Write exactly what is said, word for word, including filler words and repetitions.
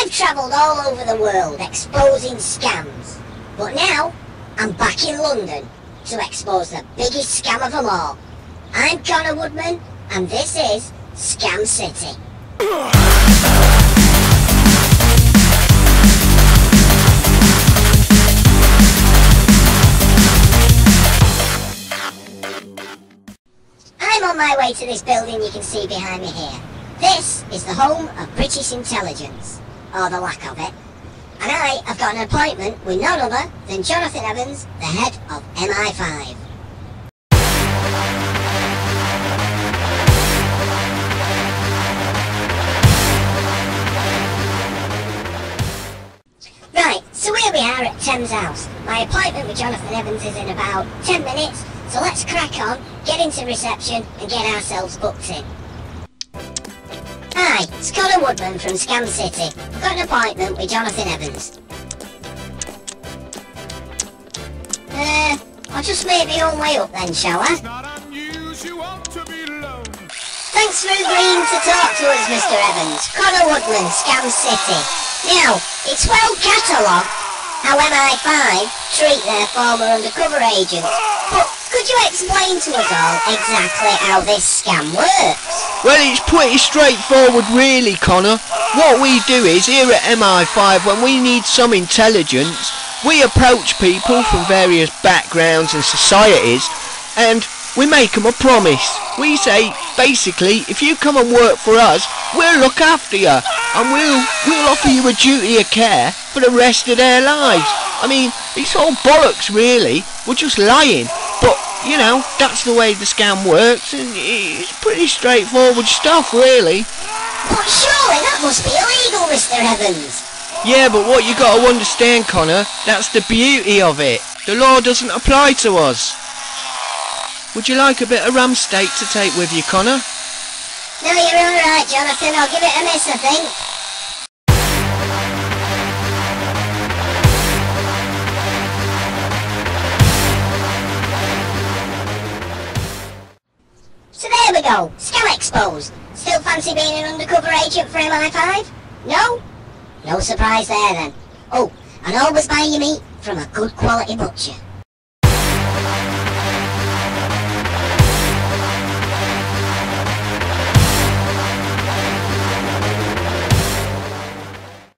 I've travelled all over the world exposing scams, but now I'm back in London to expose the biggest scam of them all. I'm Conor Woodman, and this is Scam City. I'm on my way to this building you can see behind me here. This is the home of British intelligence, or the lack of it. And I have got an appointment with none other than Jonathan Evans, the head of M I five. Right, so here we are at Thames House. My appointment with Jonathan Evans is in about ten minutes, so let's crack on, get into reception and get ourselves booked in. Hi, it's Conor Woodman from Scam City. I've got an appointment with Jonathan Evans. Uh, I'll just make my own way up then, shall I? Thanks for agreeing to talk to us, Mister Evans. Conor Woodman, Scam City. Now, it's well catalogued how M I five treat their former undercover agents. But could you explain to us all exactly how this scam works? Well, it's pretty straightforward really, Conor. What we do is, here at M I five, when we need some intelligence, we approach people from various backgrounds and societies, and we make them a promise. We say, basically, if you come and work for us, we'll look after you, and we'll, we'll offer you a duty of care for the rest of their lives. I mean, it's all bollocks really, we're just lying, but, you know, that's the way the scam works, and it's pretty straightforward stuff really. But surely that must be illegal, Mister Evans. Yeah, but what you got to understand, Conor, that's the beauty of it. The law doesn't apply to us. Would you like a bit of rum steak to take with you, Conor? No, you're alright, Jonathan. I'll give it a miss, I think. So there we go. Scam exposed. Still fancy being an undercover agent for M I five? No? No surprise there then. Oh, and always buy your meat from a good quality butcher.